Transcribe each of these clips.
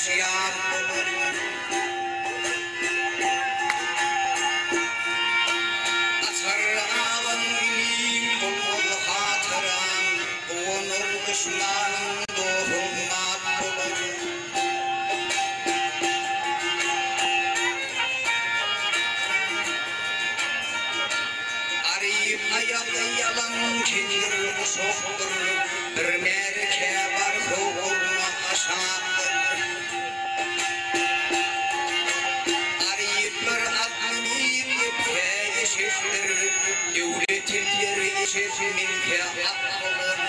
siyah olur. Açar ağın ilim olur hatıram, onur düşmanın doğulmak olur. Arayıp ayakta yalan kendir uşoktur, bir merke var uğurna aşaktır. Arayıp bir atlanıp ipke eşittir, devletin yeri eşit minke hak olur.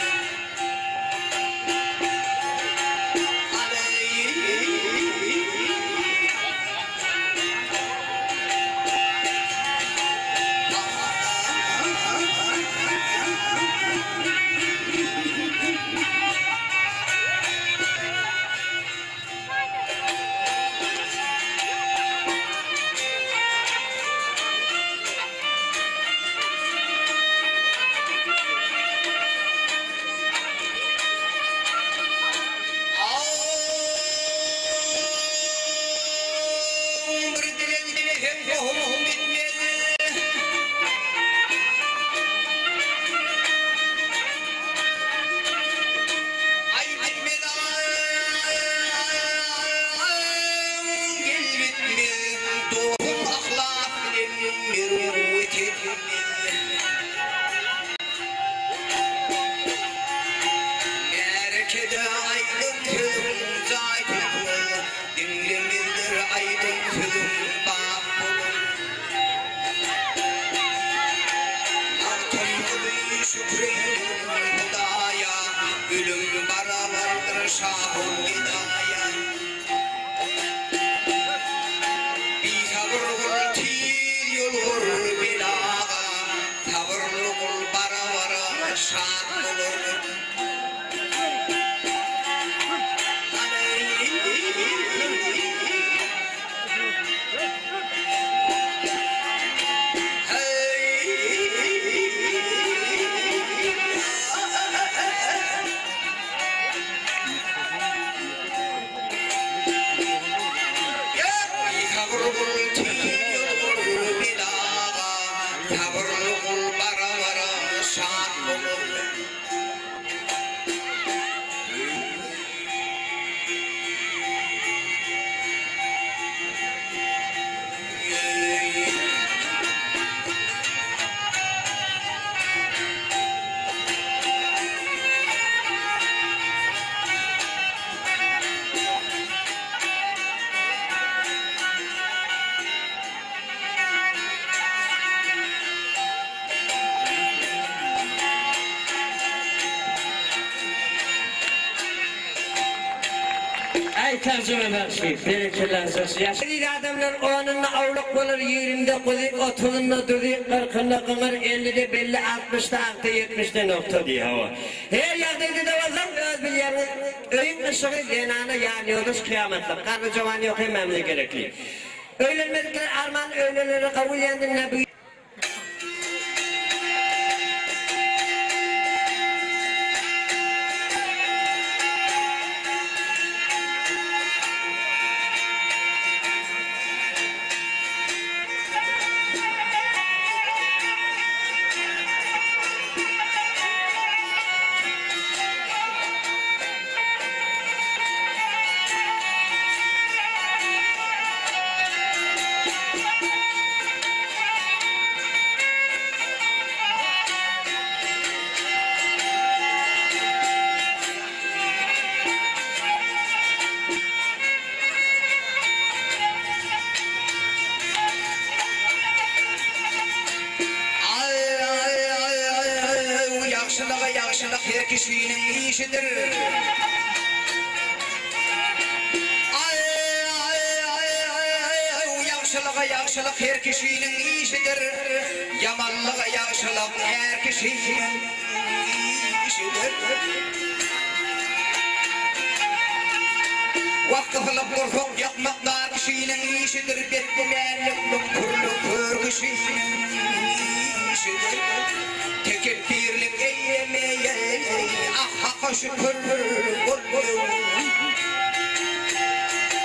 Tercüme verşi, berikirler sözü. Yaşlı adamlar onunla avluk olur, 20'de kuzik, 30'unda duzik, 40'ında kımır, 50'de belli, 60'da aktı, 70'de nokta diye hava. Her yerdeydi de vazam, öz bilyerini, öyün ışığı zenana yanıyoruz kıyametler. Karnı cavan yok, hemen de gerekli. Öğlenmedikler arman, öğlenleri kabul yendinle büyük. Her kişinin işidir. Yaxşılık her kişinin işidir. Yamanlığa yaxşılık her kişinin işidir. Vakti kılıp korkuk yapmaklar kişinin işidir. Betbumerlik kürlük kişinin işidir. Tekil birlik eylemeye Hakka şükür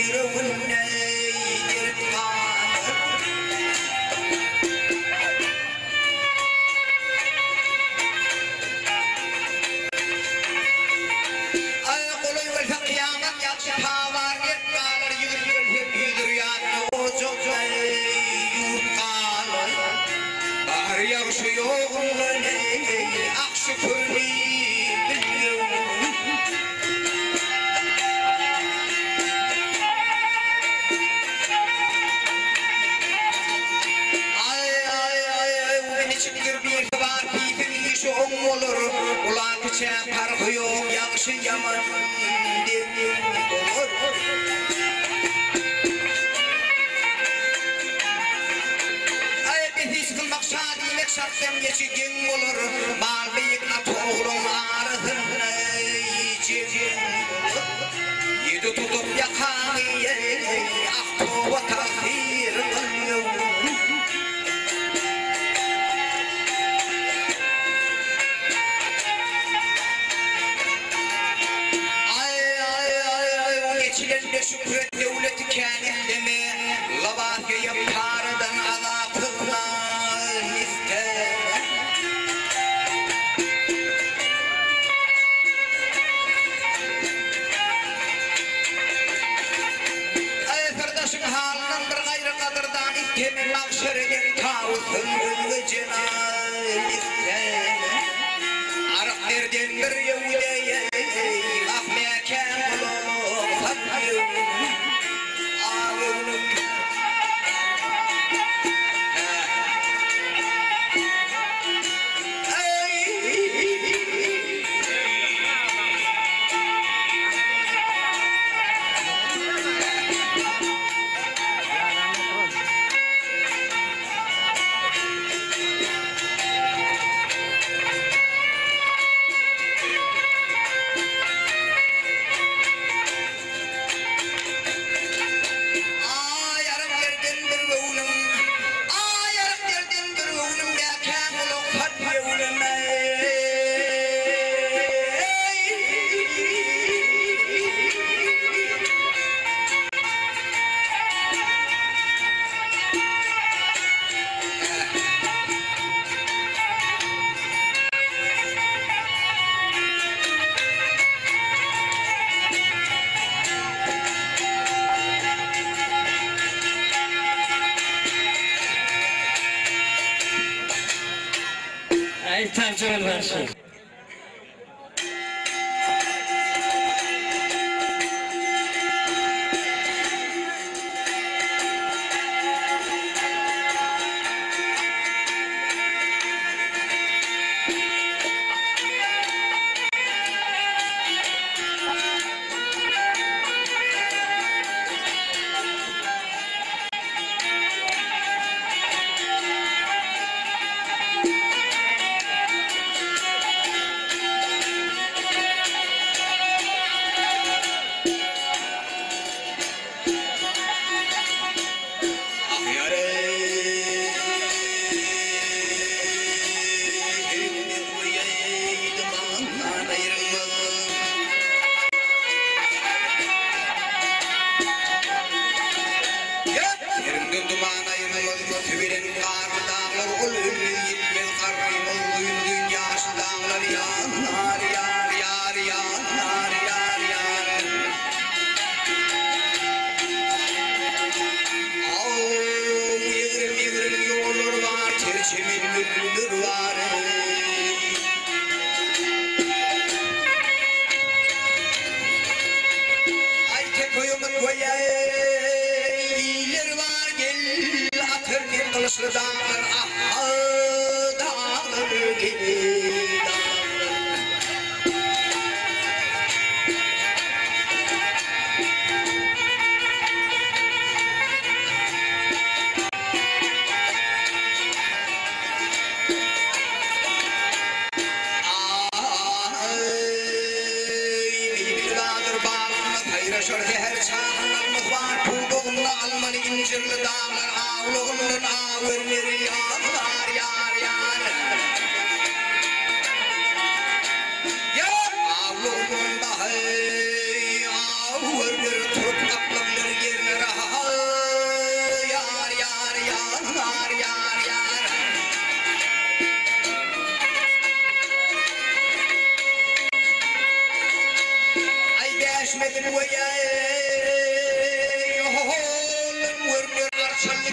Tercüme versin.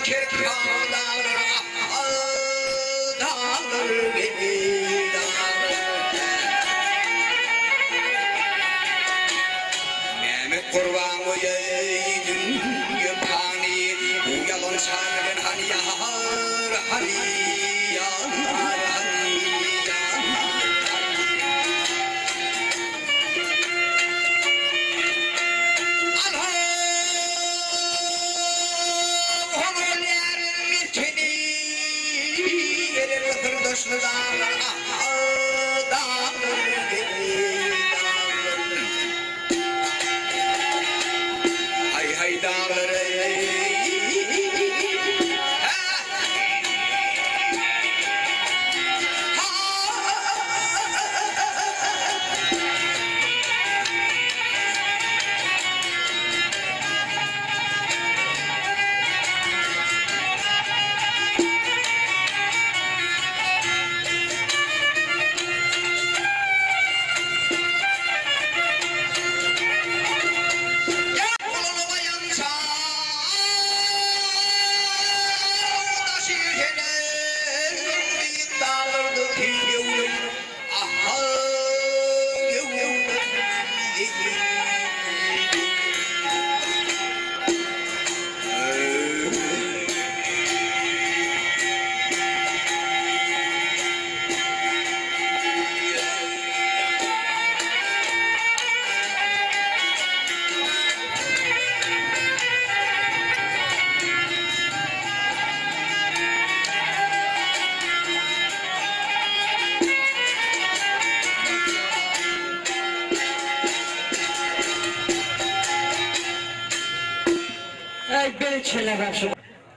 Beni çile başım.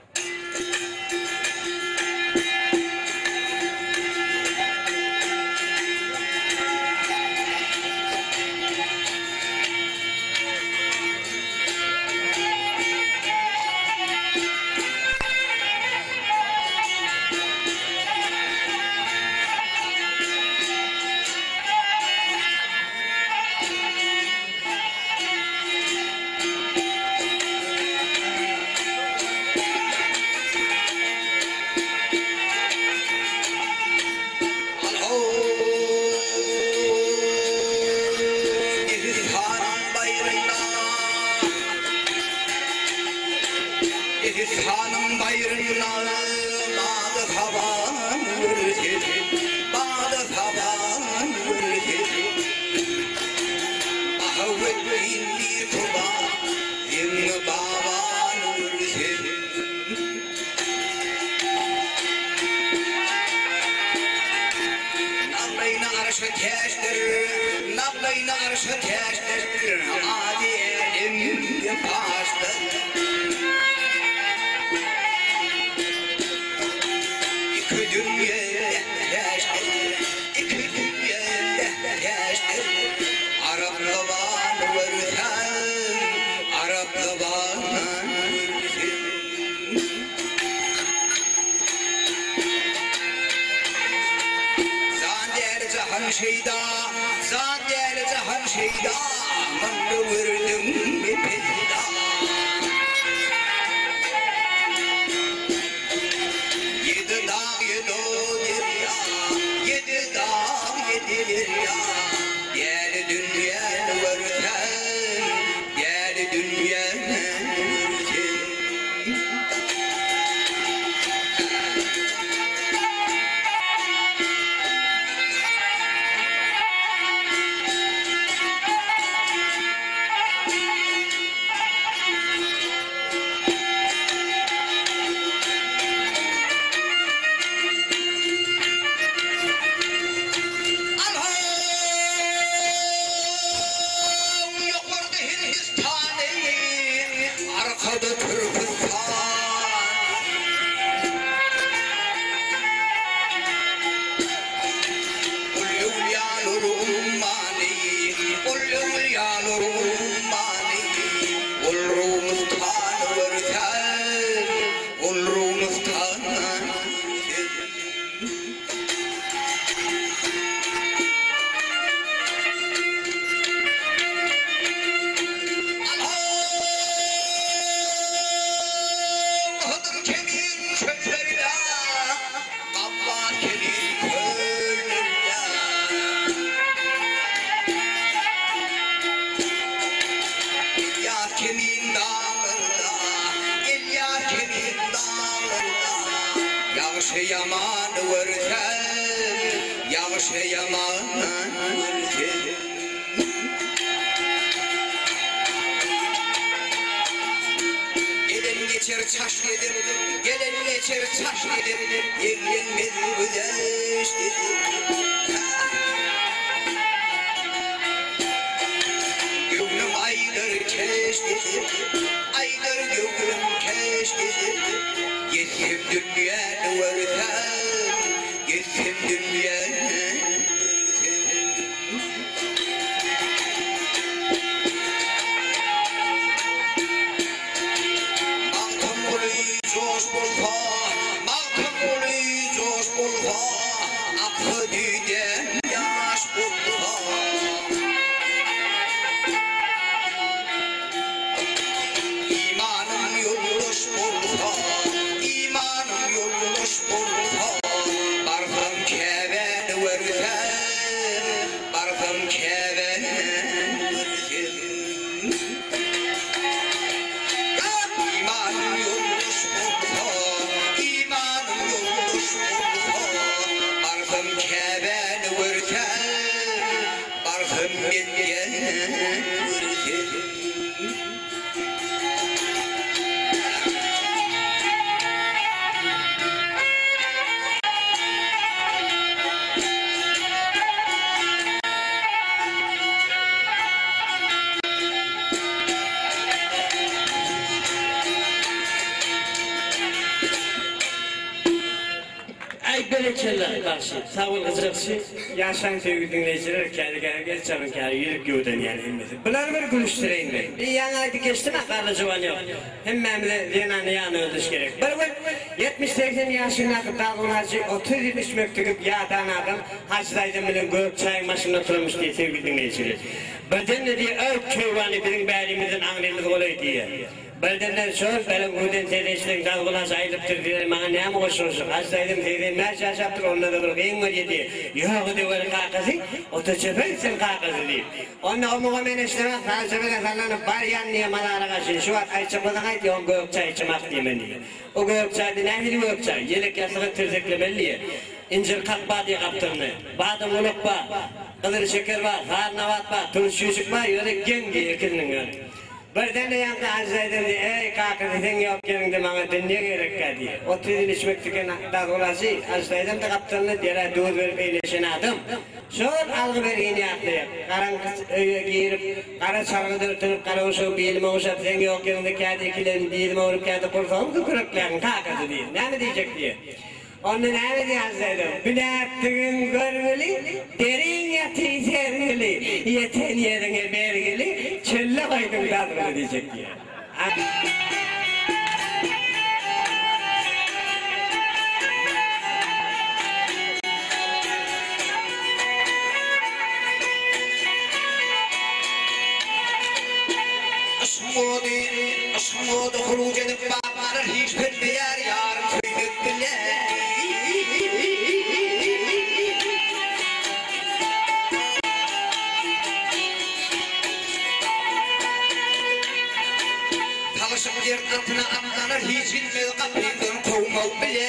Hanım bayrağına bağlı havan vurdu, bağlı havan vurdu. Ahvettin bir tuba, yine baban vurdu. Nablayna arşı teştir, nablayna arşı teştir, adi elim yapastır. Şeyda, zâdel zahan şeyda, mandı vurdum bir peyda. Yedi dağ yedi derya, yedi dağ yedi derya. Gel dünyaya vursan, gel dünyaya vursan. Hıdır kemin çöplerine, Allah kemin körlerine. İlyas kemin dağlarında, İlyas kemin dağlarında. Yağışı yaman vursan, yağışı yaman vursan. Geçer çaş dedim, gelen geçer çaş dedim, evlenmez güneş dedim. Gönlüm aydır keş dedim, aydır gönlüm keş dedim. Gittim dünyanı vursan, gittim dünyanı. Josh bulha, malkam oluy Josh bulha, akı düden yaş bulha. İmanım yolluş bulha, imanım yolluş bulha. Barkım keven versen, barkım keven versen. İmanım yolluş bulha, imanım yolluş bulha. Barkım keven versen, barkım bitken versen. Ay berekeler karşı, sağ ol kızıksı. Yaşan sevgili dinleyiciler, kendi kendine çalın kendi yürük yoldan yani inmesin. Bunları bir gülüştüreyim ben. Bir yanaydı geçtim akarlı civan yok. Hem memle dinanı yanı öldüş gerek. Bir 70-80 yaşına kadar onacı 30 yıl içmek tüküp yağdan adam hacdaydım bilen göğüp çayın başında oturmuş diye sevgili dinleyiciler. Birden de diye öp köyvanı bizim beyrimizin anrımız olayı diye. Bildenden söz, benim guden teyzeşlerin dalgılas ayılıptır diye bana ne mi koşuyorsun? Hastaydım teyzem her şey yaptır, onunla da bir en var yedi. Yok diye böyle kakası, otoçöpelsin kakası diye. Onunla o muhamen işlemek, felsefede sallanıp var yanlıya malara kaçın. Şu an ay çıkmadan ay diye, o göğük çay içmek diye ben diye. O göğük çay diye, nehir göğük çay, yelek yasığı türzeklemeli diye. İncir kakba diye kaptırını, badem uluk var, kıdır şeker var, harnavat var, turşu yüzük var, öyle gen diye ekilinin yani. Birden de yankı azaydım diye, ey kakası sen yok yerinde bana dünya gerek diye. 30 yıl içmek tüken dağılası, azaydım da kaptanını diye doğru verip eyleşen adım. Sonra algı vergini yaptı. Karanlık öye giyirip, kara çalgı dörtünüp, kara uçup, bilime uçup, sen yok yerinde kağıdı ikilerin, bilime uğrup kağıdı kursan, kıkırıkların kakası diye. Ne mi diyecek diye. Onu ne mi diyecektim? Binattığın görgülü, derin yatıyı sergili, yeten yerine vergili, çölle koydum tadını diyecek diye. Aşmodu huruc edip bablar hiç bilmeyer yarım tüydük bile. Talışım yer altına atlanır hiç bilmez kapıyından kovmak bile.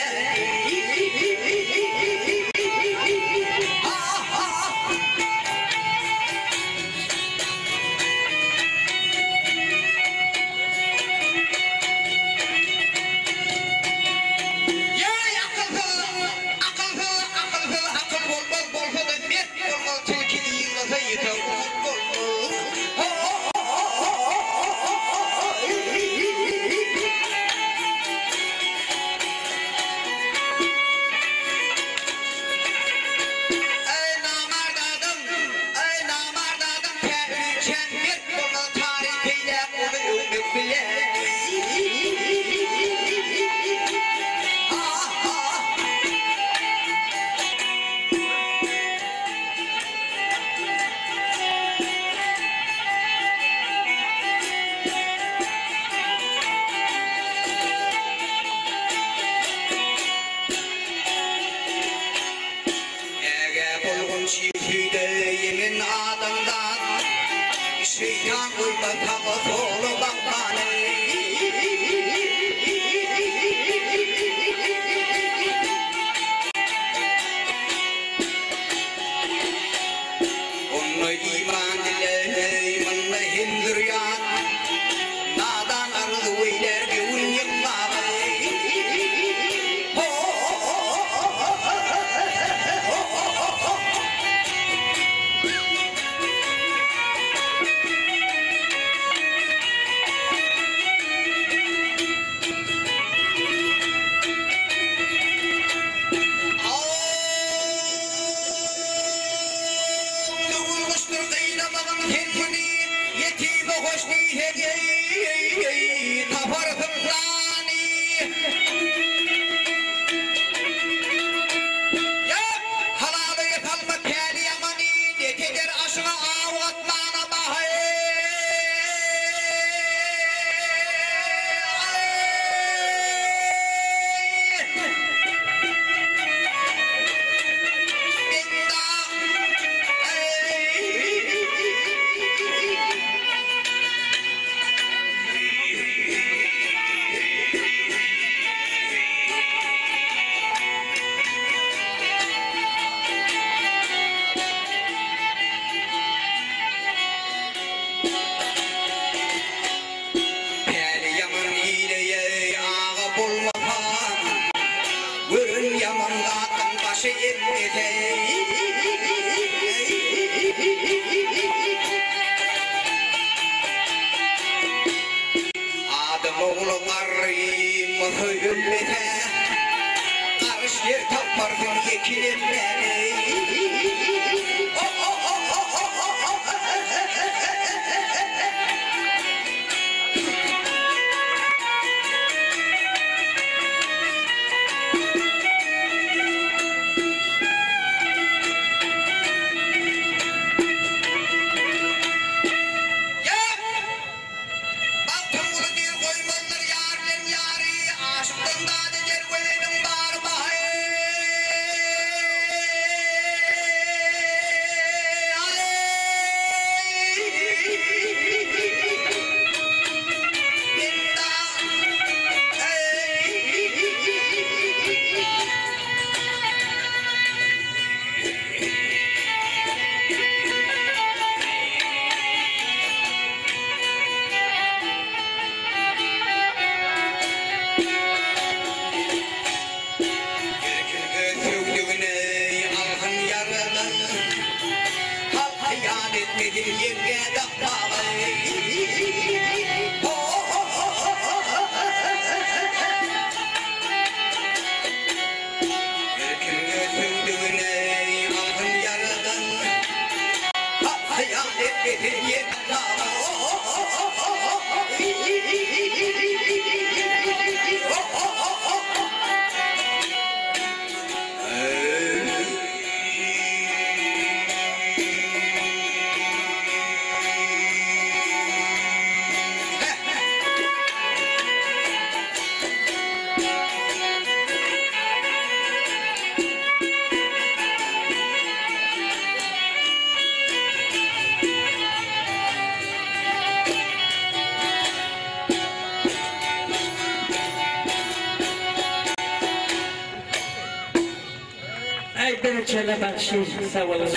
ümmete karış yer taparsın yekilimleri. Ben çele bakşım sağ olasın.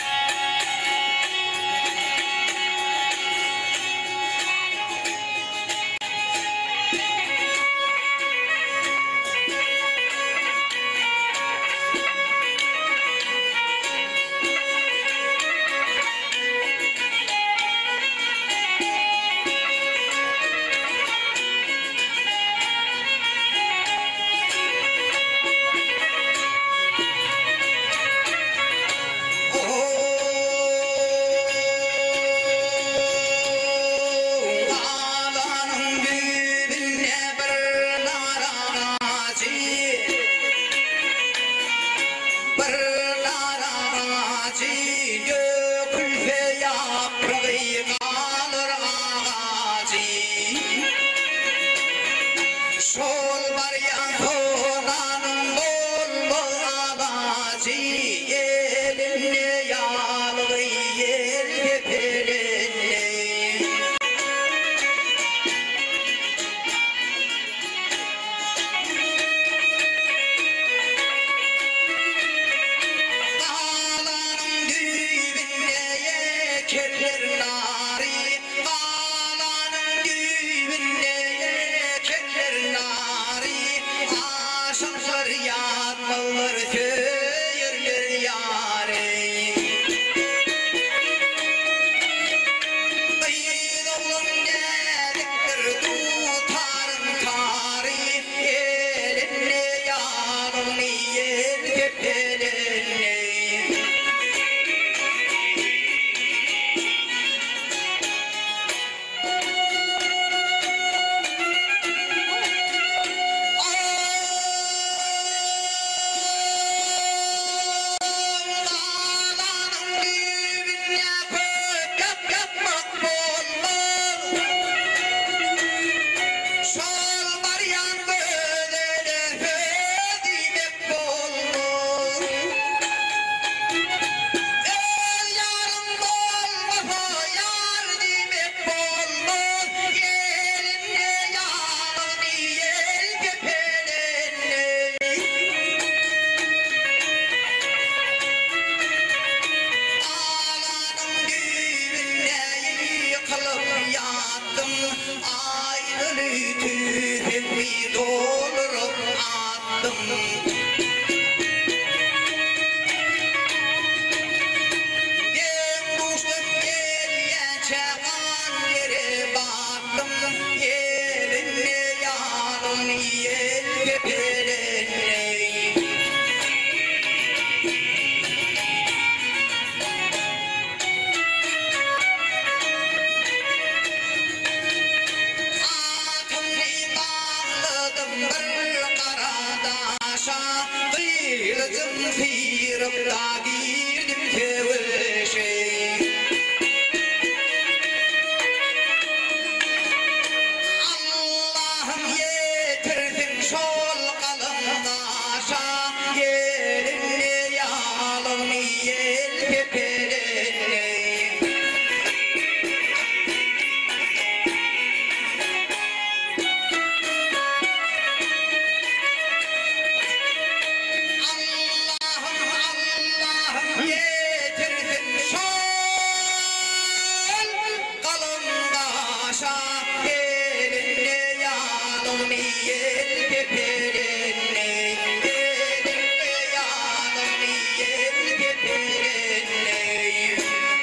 bir karadaşa kıyıldım firıkta girdim tevşe Allah'ım yetirdim şol kalındaşa yerini yalım yel pepeleney Yetirdim şol kalındaşa eline yalım yel pepeleney eline yalım yel pepeleney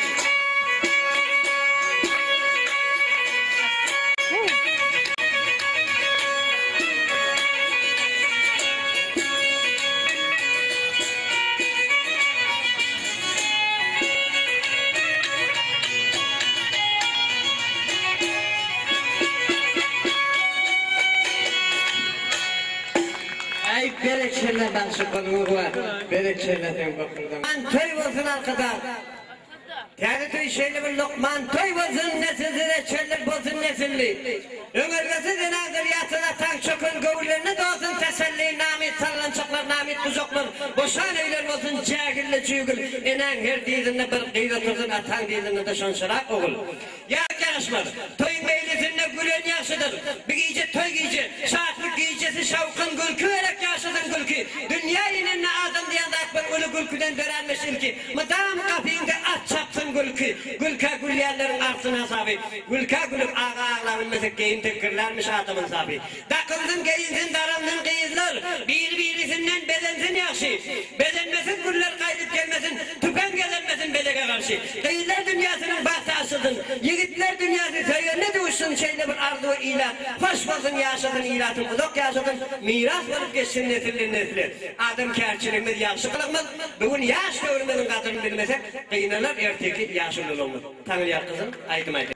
Ay berekçelerden sıkılmak var. Berekçelerden bakırdım. Man toy olsun arkadaş. Yani toy şeyle bir lokman toy olsun nesilli reçeller bozun nesilli. Ömürgesi zinazır yatına tank çokun gövürlerine doğsun teselli namit sallançaklar namit buzoklar. Boşan eyler olsun cahille cügül. İnan her dizinde bir kıyıdatızın atan dizinde de şonşarak oğul. Ya yarışmaz. Toyun meylisinde gülen yaşıdır. Bir giyce toy giyce. Saatlik giycesi şavkın gülkü verek yaşadın gülkü. Dünya inenine adam diyen de akbar ölü gülküden dörenmiş ilki. Madam kapıyında at çapsın gülkü. Gülka gülyerlerin arsın hesabı. Gülka gülüp ağa ağların mesek geyin tıkkırlarmış adamın sahibi. Dakıldın geyinsin darandın geyizler. Birbirisinden bezensin yakşı. Bezenmesin güller kaydıp gelmesin. Tüpen gezenmesin belege karşı. Geyizler dünyasının bahsi asıldın. Yigitler dünyası söylüyor ne diyorsun şeyle bir arzu ilat. Hoş buldun yaşadın ilatın uzak yaşadın. Miras varıp geçsin nesilli nesli. Adım kerçiliğimiz yaşlıklıkmız. Bugün yaş dövrümünün kadını bilmesek kıyınırlar erteki yaşlılığımız. Tanrı ya kızım aydım aydım.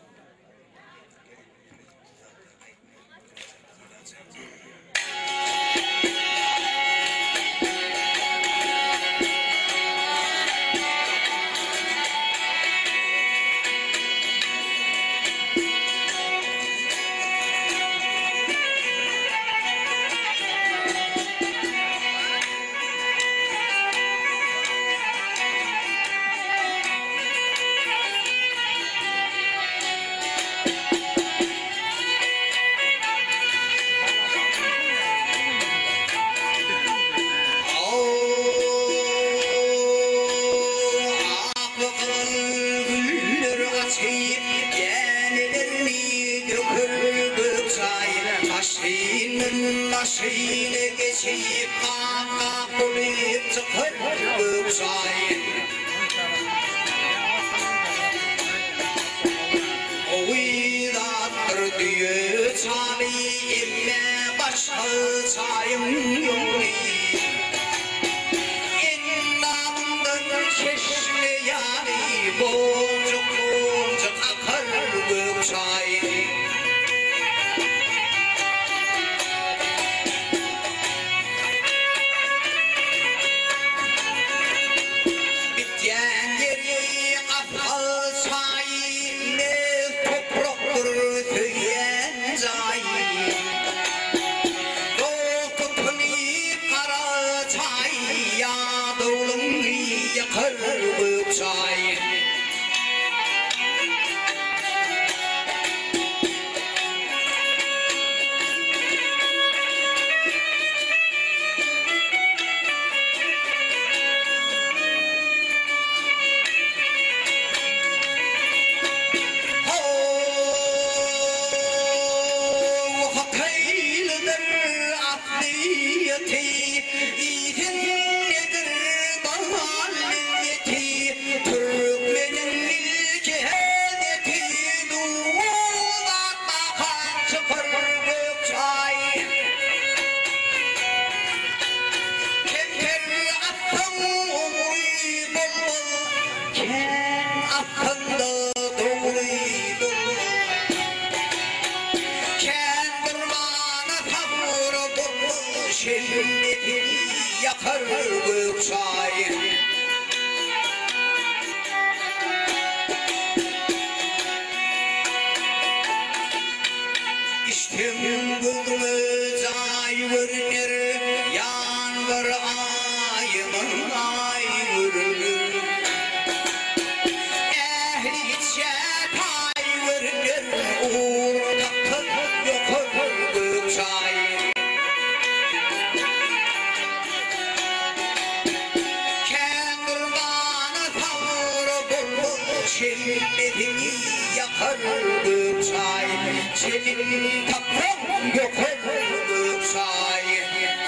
Maşine geçip kaka kulüp çıkıp göksayın Uydattır düğü çali emme başlı çayım yolu İnnamdın çeşme yani boncuk boncuk akar göksayın Tüyen zayıf, dokun bulbul şerbetin yakar gök çayı. İşte bulduğumuz ay vurur, yan var ayımın ay vurur. Ehli gidecek ay vurur, uğurda kıl yokur gök çayı. Kendurmanı tavır bulbul şerbetini yakar gök çayı. Senin kapın yokur gök çayı.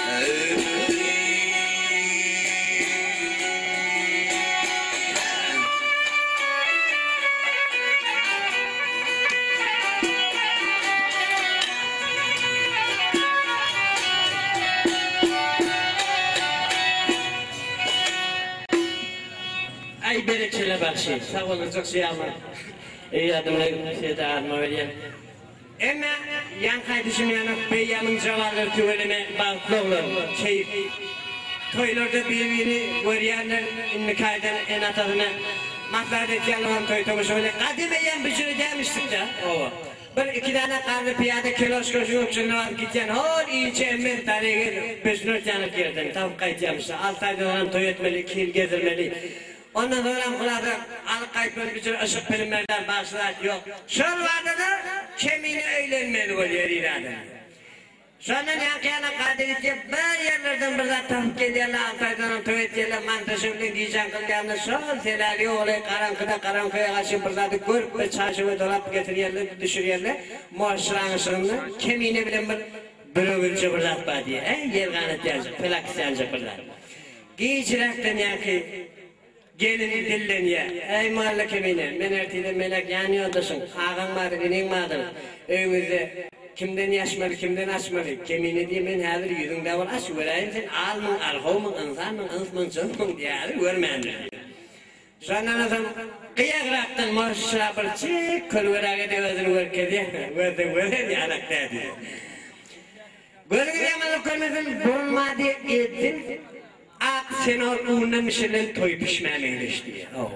Ay berekele bakşı. Sağ olun çok şey ama. İyi adımla şeyde arma veriyor. Ama yan kaydışım yanıp beyanın cevabları tüveleme bağlı olur. Toylarda birbirini veriyenler inni kaydan en atadına mahvadet yanılan toy tomuş öyle. Kadimeyen bir sürü demiştik de. Bir iki tane karlı piyade kiloş koşuyor şunu var gideceksin. Hol iyice emir tarihi peşinört yanıp girdin. Tam kayıtlamışlar. 6 ayda olan toy etmeli, kil gezirmeli. Ondan sonra kuladı alıp kayıtmeli bir sürü ışık filmlerden başlar yok. Şol vardı da kemiğine eğlenmeli oluyor iradı. Sonra yankıyana kadiriti bir yerlerden bir zat tahuk geliyorlar, 6 ayda olan toy etkiyorlar, mantaşımlı diyeceğim kıllarını sol selali olayı karanlığa karşı bir zatı görüp bir çarşıva dolap getiriyorlar, düşürüyorlar. Muaşıran ışığını kemiğine bilen bir övülce bir zat var diye. Yer kanıt yazacak, felakis yazacak bir zat. Giyiciraktan yankı gelini dilleniyor. Ey mahalle kemiğine, men ertiyle melek yanıyordasın. Ağam vardır, inin vardır. Evimizde kimden yaşmalı, kimden açmalı. Kemiğine diye men hazır yüzünde var. Aç vereyim sen almın, alhovmun, ınsarmın, ınsmın, çınmın diye hazır görmeyendir diyor. Sonra nasıl kıyakraktan maşra bir çek kölverağı de özünü verkedi. Verdi yanakta diyor. Gözünü yamalı görmezin bulma diye ettin. Sen onun işinin toy pişmemeydi işte.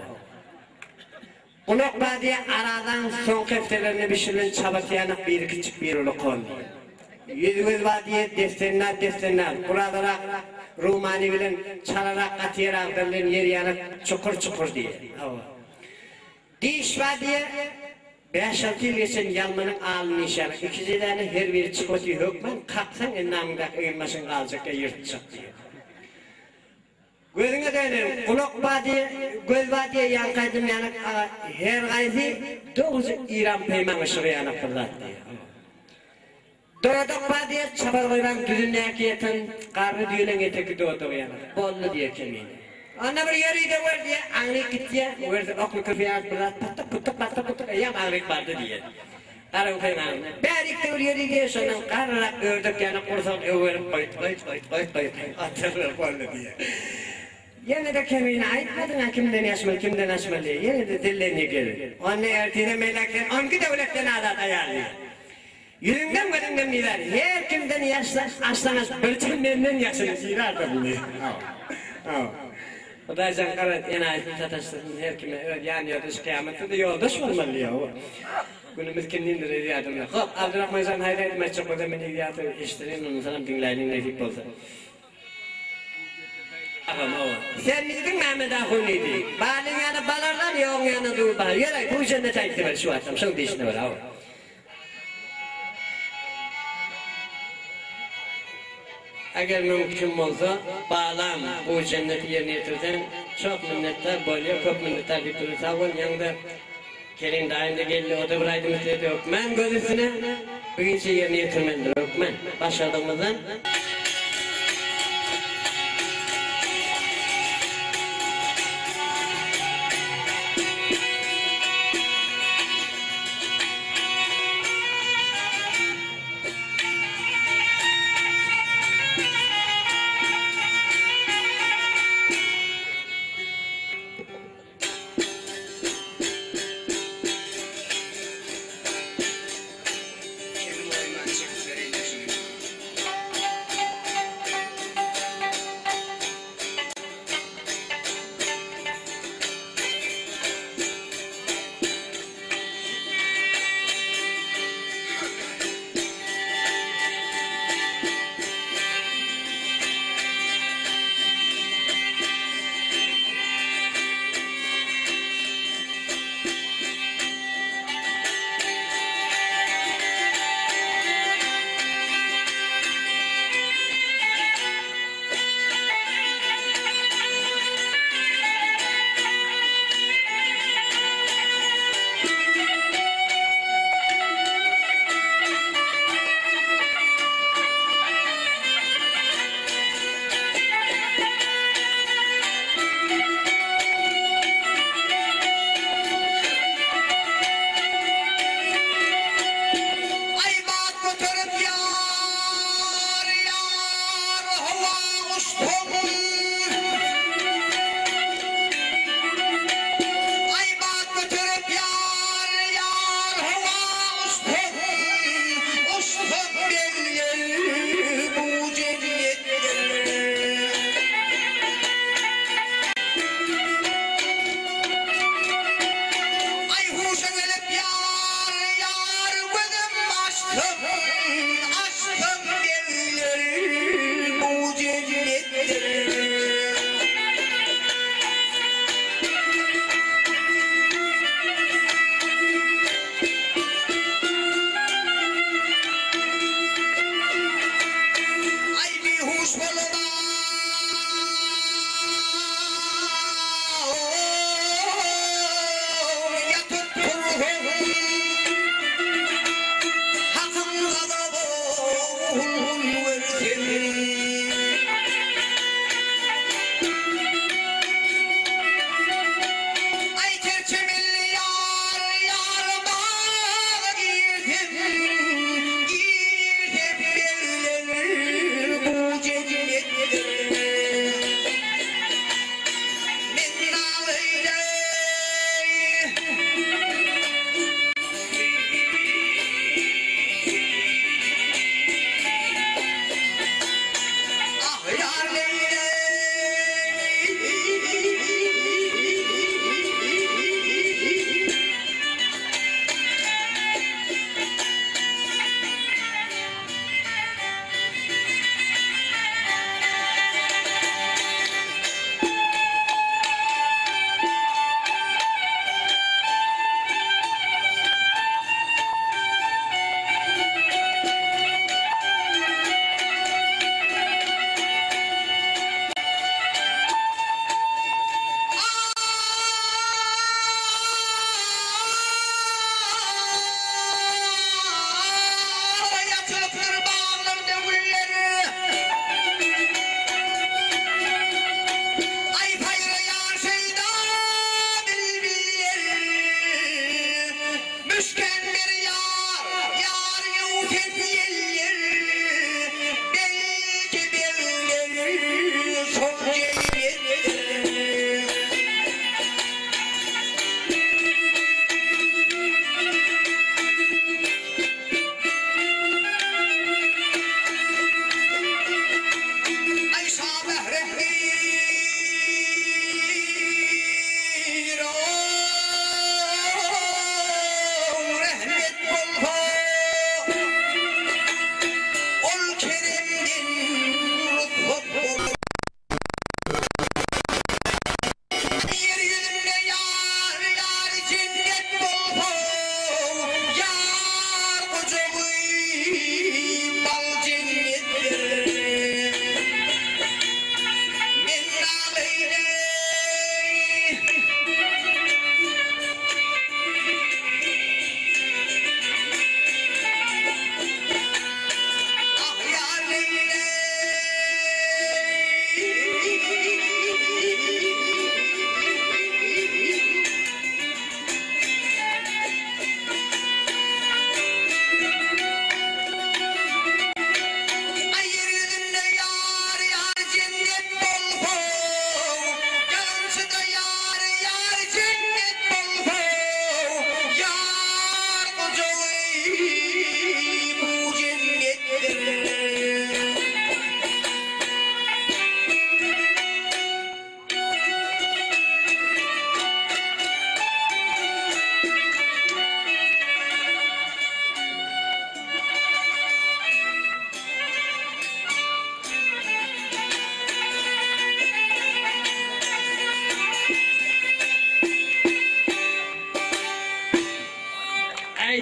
Ulukla diye aradan son keftelerini pişirin çabatıyanık bir küçük bir uluk oldu. Yüzümüz var diye destenler. Buralara Rumani bilen çalarak katiyarak derlen yer yanık çukur diye. Diş var diye 5-6 yıl geçen yalmanın alını işarı. İkizilerde her biri çıkıtı hükmen kalksan endamında ıyılmasın kalacak ya yırtacak diye. Gözüne dönerim, kulak badiye, göz badiye yankaydım yanık, her gayzi 9 İran peyman ışığı yanık fırlat diye. Doğduk badiye çabar koyman düzünleki yeten, karnı düğülen eteki doğduk yanık, bollu diye kemiğine. Onda bir yeri de var diye, anlık gitti ya, verdi oklu kırfiyak fırlat, pıttık, yam anlık vardı diye. Karın peymanına. Berikte bir yeri diye sonra karnına ördük yanık, kursak överip koyt, atırır bollu diye. Yine de kemiğine ayıtmadın kimden açmalı diye. Yine de dilleniyor gelir. Onun ertiğine melekten, 12 devletten adat ayarlıyor. Yüzünden gözünden miler. Her kimden yaşlanız, bölçen benden yaşlanız. İrar da bunu. O da zankarat en ayıtın sataştırdın her kime yanıyor dış kıyamette de yoldaş olmalı ya. Günümüz kendindir ediyatımda. Hop, Abdurrahman Zan hayra etmez çok o zaman ediyatı işlerin onu sana dinleyenin nefik olsa. Sen bildin Mehmet Ahuni'ydi. Balın yanı balarlar, yoğun yanı dur balar. Yere bu cennet ayıktı var şu atam, şun dişine var abi. Eğer mümkün olsa bağlam bu cenneti yerine getirsen çok minnettar böyle, çok minnettar bir türlü sağ ol. Yanında Kerim daimde geldi, o da buraydı müstahit öpmen gözüsüne. Bugün şey yerine getirmendir öpmen. Başladığımızdan.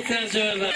Türkan zorla.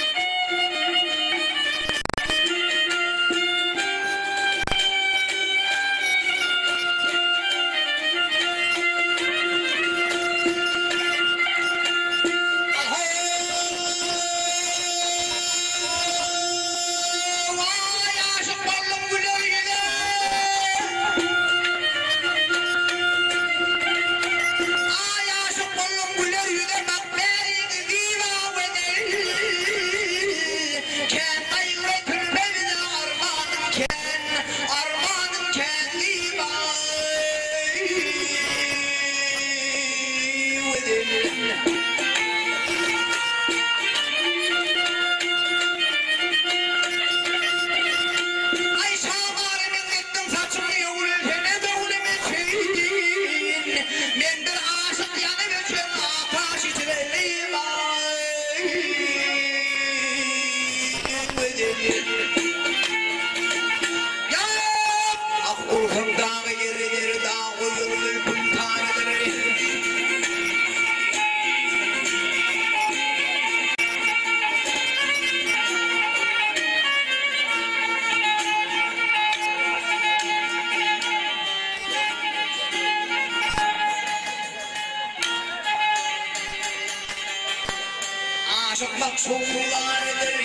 Aşık maksumlardır.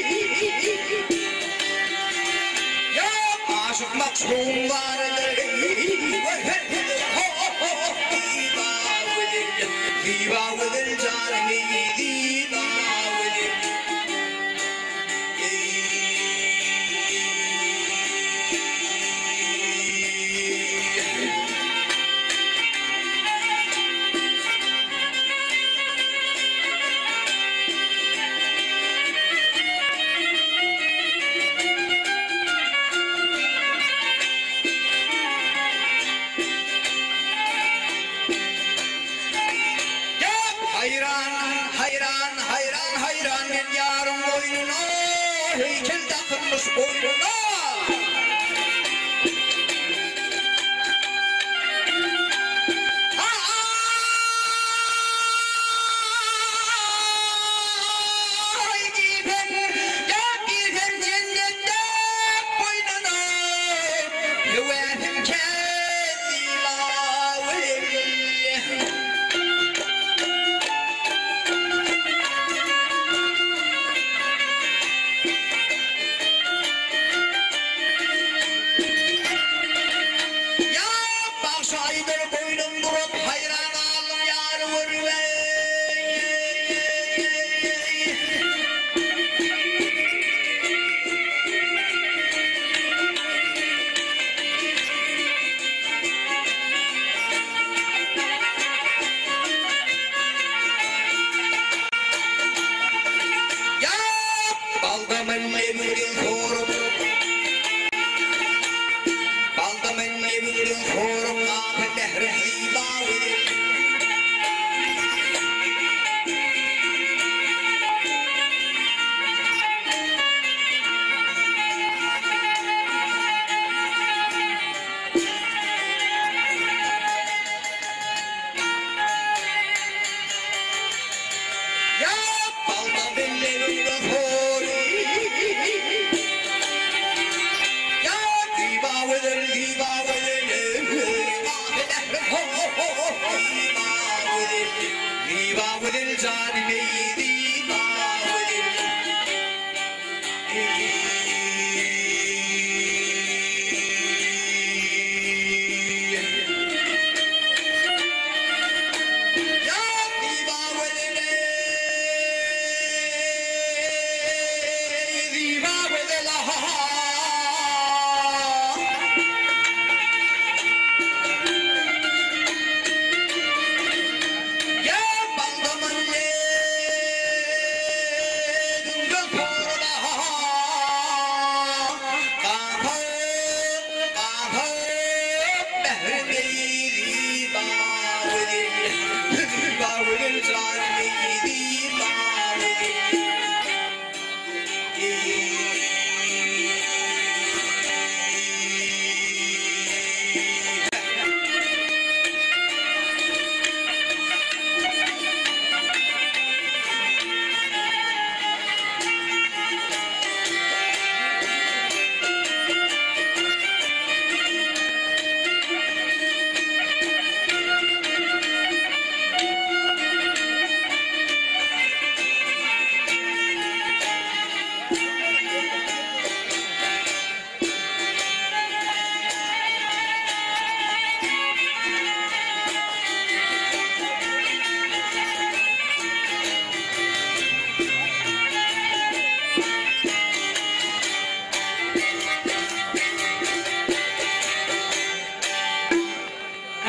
Aşık maksumlardır. Viva with it, Johnny, viva with it. Hayran bir yarın boynuna, heykel takılmış boynuna. Gider cennette boynuna, yüvetim kendime verir.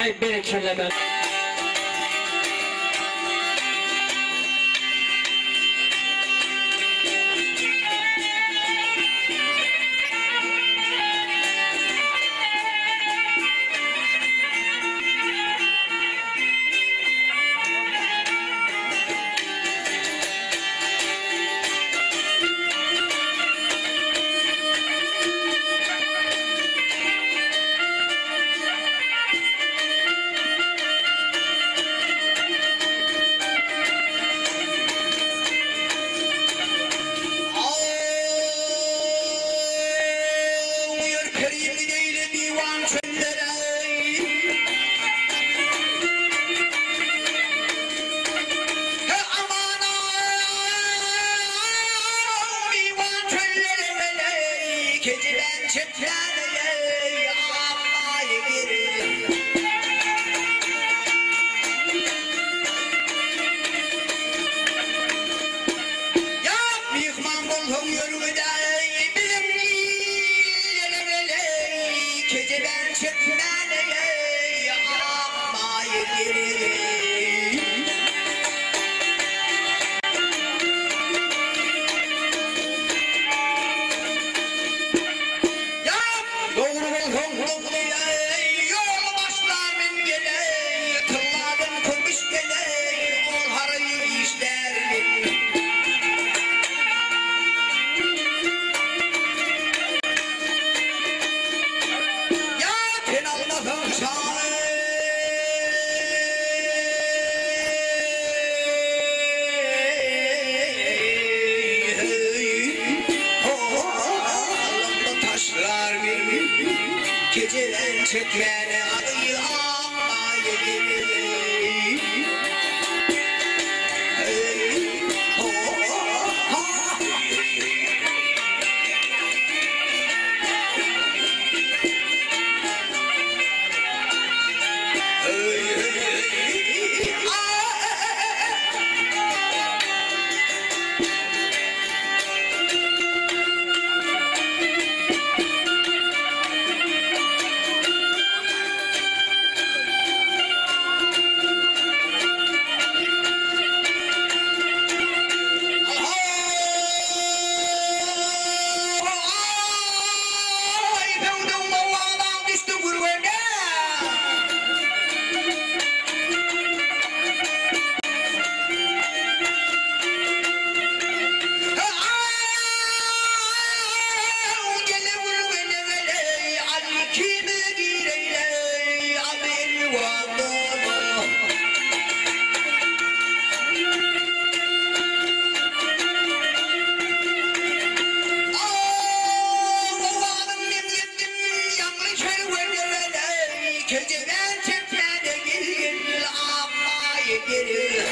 Ay berekelleme. Keçiden çiftlerle ağlayı girir. Ya yıkman buldum yürümede bizim lelelele. Keçiden çiftlerle ağlayı girir. Geceden çeken adıyı ağlayı girir. Keçiden çiftlerle girir, ağlayı girir.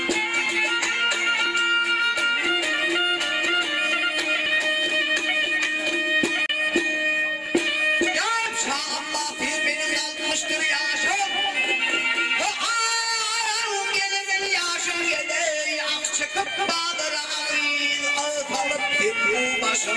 Ya Allah birbirini yazmıştır yaşım. Gelir yaşım gelir, ak çıkıp bağdır ağır, ağıt alıp bir başım.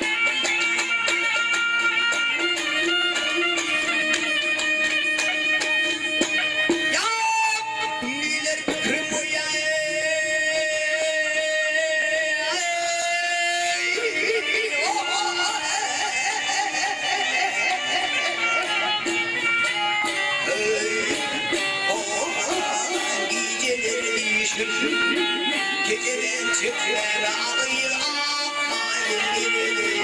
Geceden çıkar ağlayır ağlayır girir.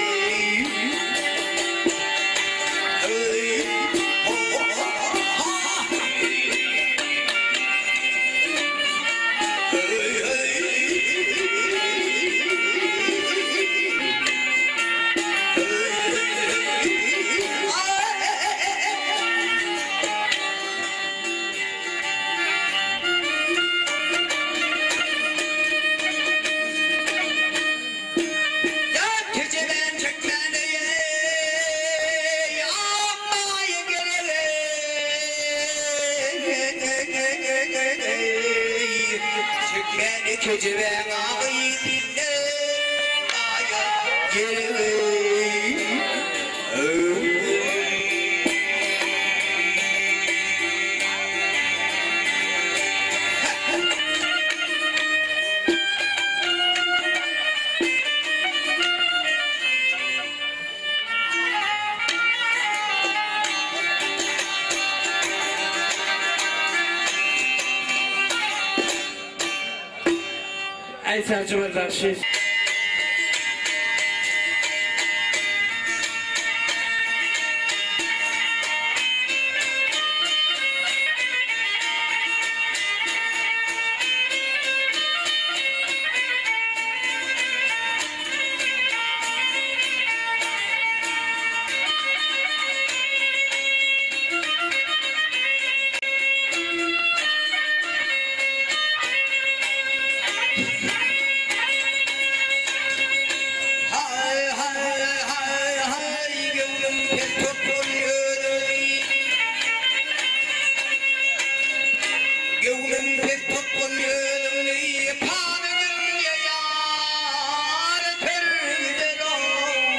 Keçi ben ağayı dinle, ağaya geri. Aysalcı var bakşiş. Hay hay hay hay gönlüm pek tutmuyor. Gönlüm pek tutmuyor. Panegül yar perder o.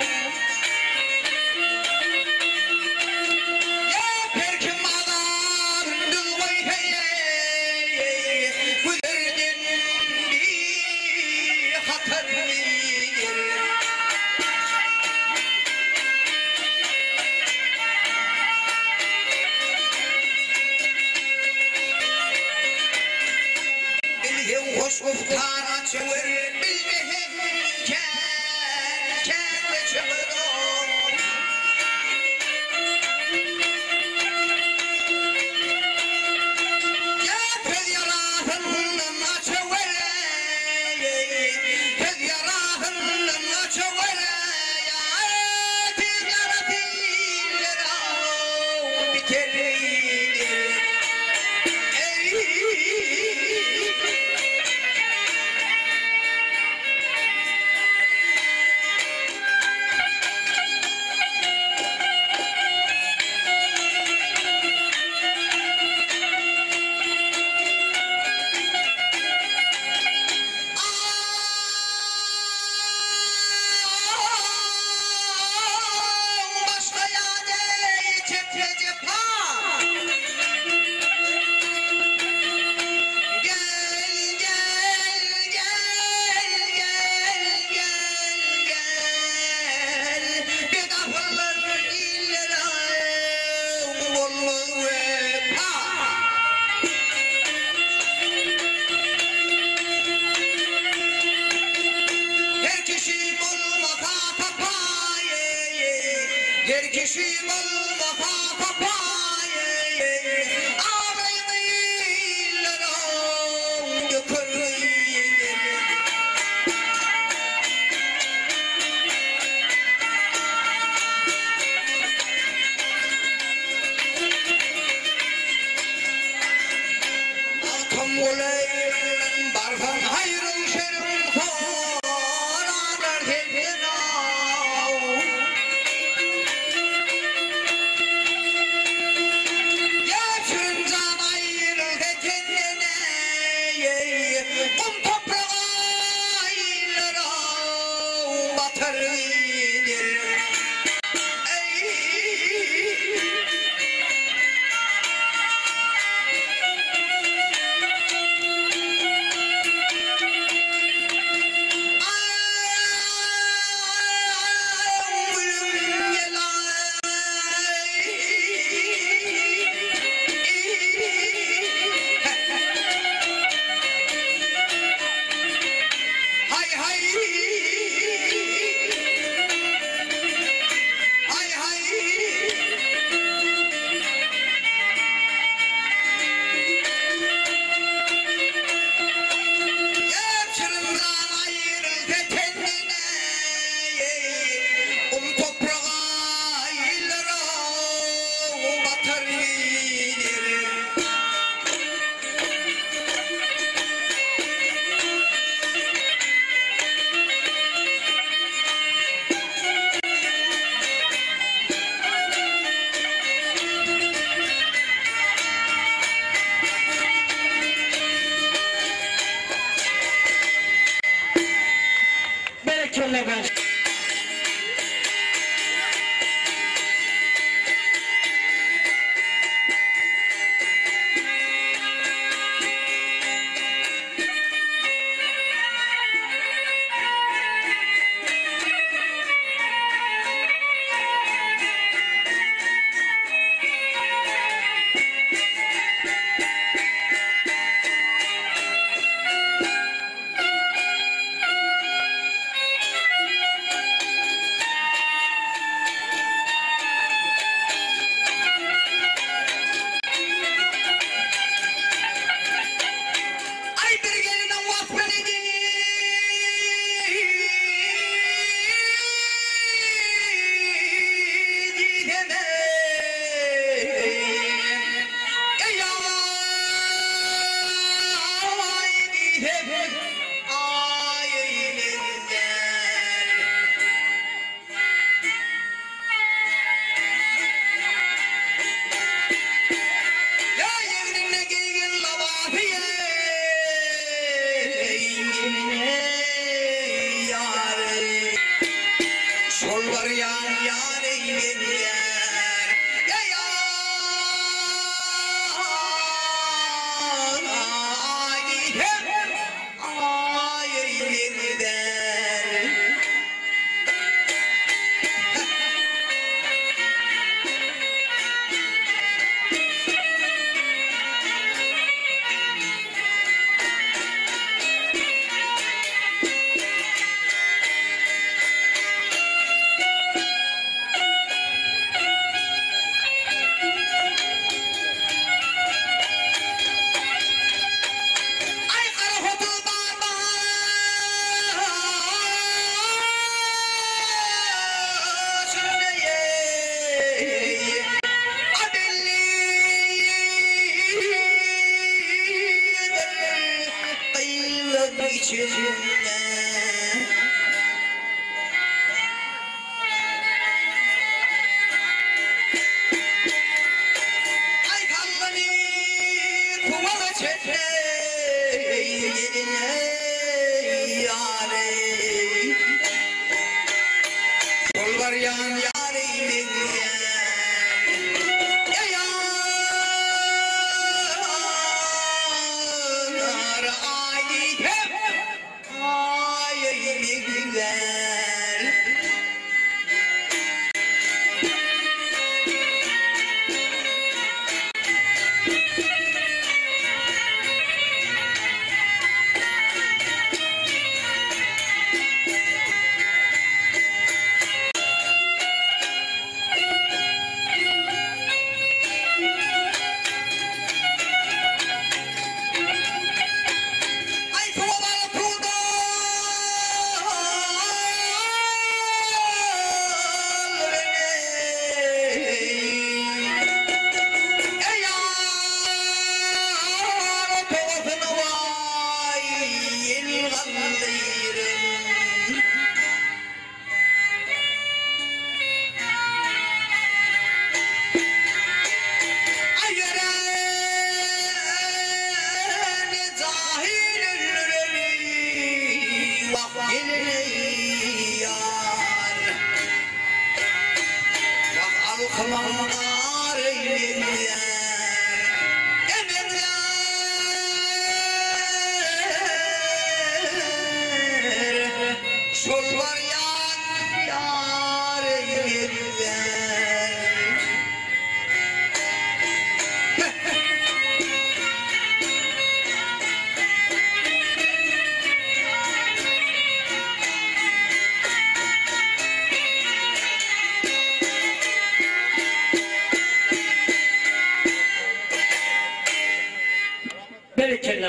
Ya perkim adam dılvay hey. Güderdin bir hatır bilgin hoş muhtara çığır bilmehin kendi çığır ya tez yarahın açıver tez yarahın açıver ya tez yaratiller biterir başka yane çekece pa gel gel gel gel gel gel bir dafırlar illere bollu ve pa her kişi olmasa tapayı her kişi olmasa tapayı ağrıydı illerim yıkırıydı atam olayım barhan hayrım şerim koralar hepten av yaşın can ayrıldı kendine kum toprağa illerim batırıydı hay hay hay hay yaşırımdan ayrıldı kendine toprağa illerim batırıydı Berekelle baş. Kılanlar eylediler. Emirler şol var yar eylediler. Bereketler.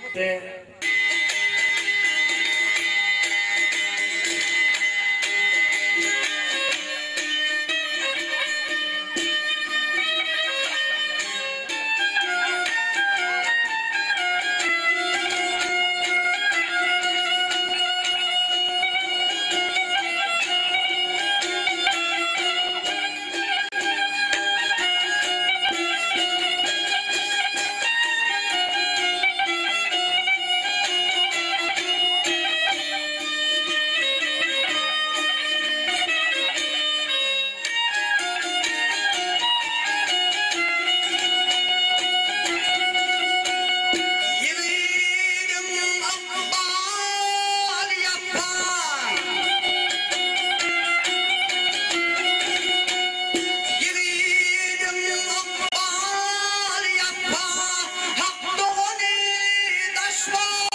De. Yiğidim akbal yapan, yiğidim akbal yapan, hak doğru taşlar.